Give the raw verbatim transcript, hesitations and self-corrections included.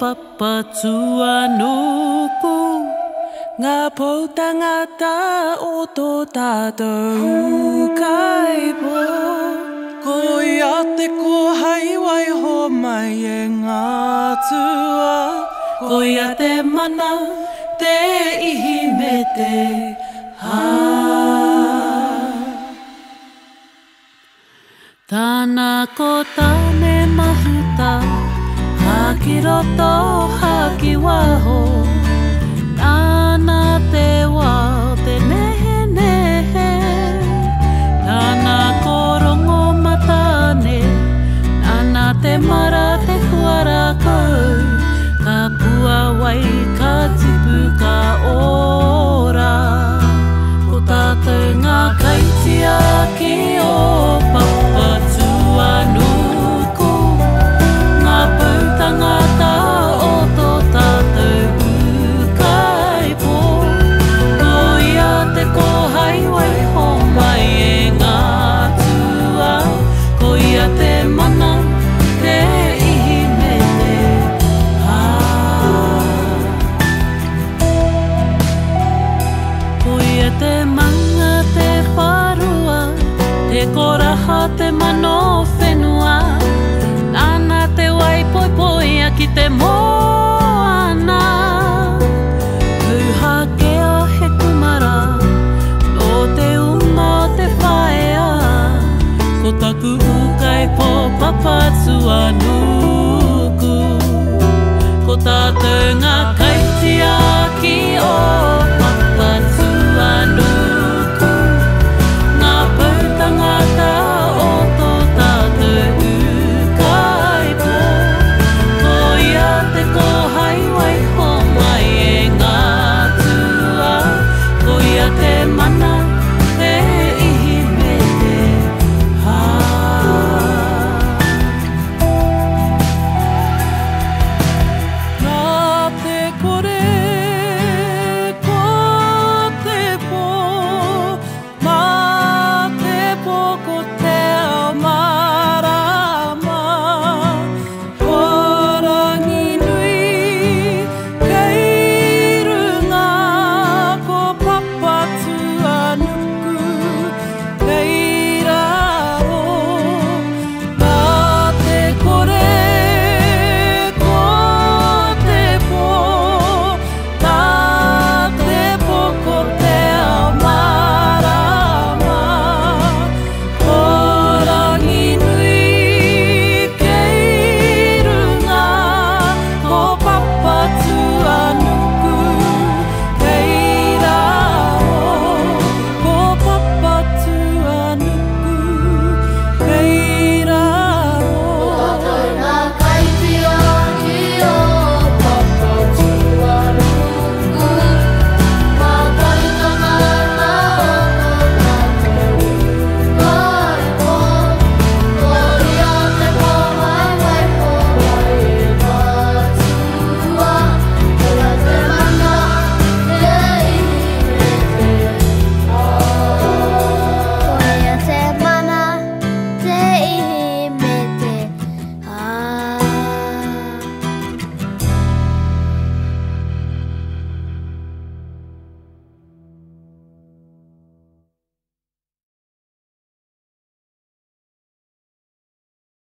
papatua nuku ngā pou tangata o tō tātou kaipo. Ko ia te ko haiwai ho mai e ngā tua, ko ia te mana te ihi me te hā. Tāna ko tāne mahuta, haki roto, haki waho. Tāna te wā, te nehe nehe. Tāna ko rongo matane, nāna te mara te huara kau. Ka pua wai, ka tipu, ka ora. Ko tātou ngā kaitia ki o papatua nuku. Ngā pautangata o tō tātou kaipo. Ko ia te ko haiwai ho mai e ngā tua. Ko ia te mana te ihi me te hā. Ko ia te manga te wharua, te koraha te mano